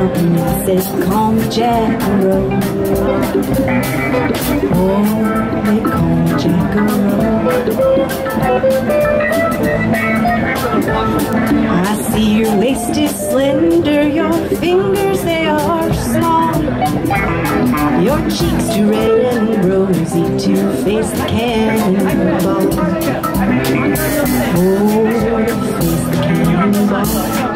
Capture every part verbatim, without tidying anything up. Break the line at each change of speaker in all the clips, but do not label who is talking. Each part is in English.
curtain that says call me Jackaroo. Oh, they call me Jackaroo. I see your waist is slender, your fingers they are small, your cheeks too red and rosy to face the cannonball. Oh, face the cannonball.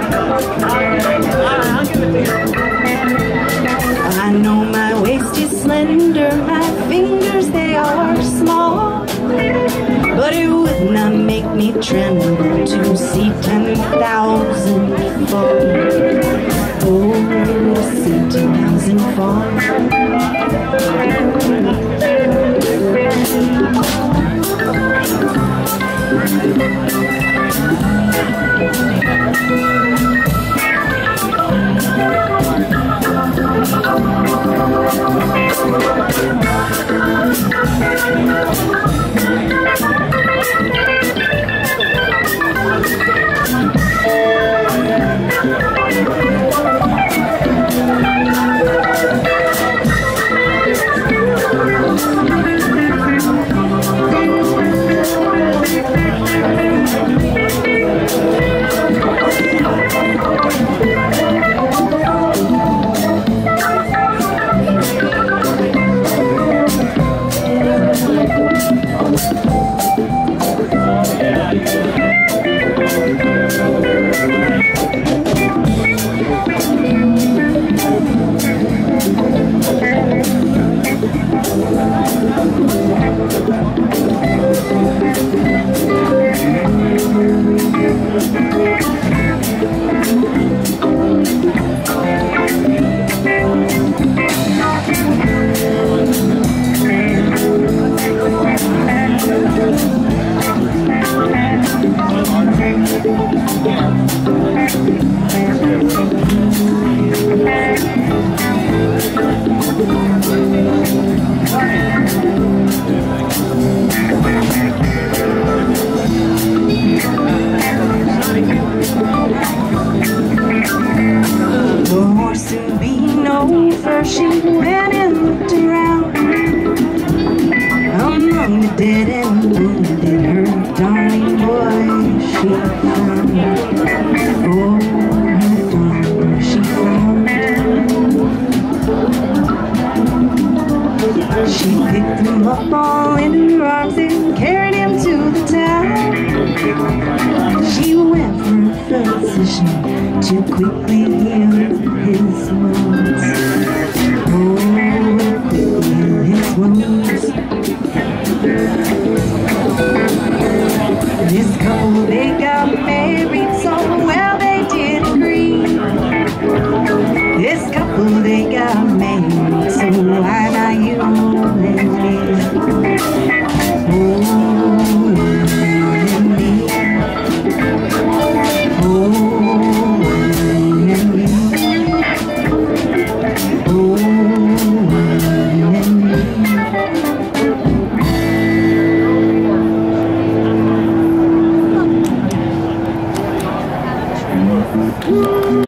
I know my waist is slender, my fingers they are small, but it would not make me tremble to see ten thousand fall. Oh, to see ten thousand fall. She went and looked around among the dead and wounded, her darling boy she found. Oh, her darling she found. She picked him up all in her arms and carried him to the town. She went for a physician to quickly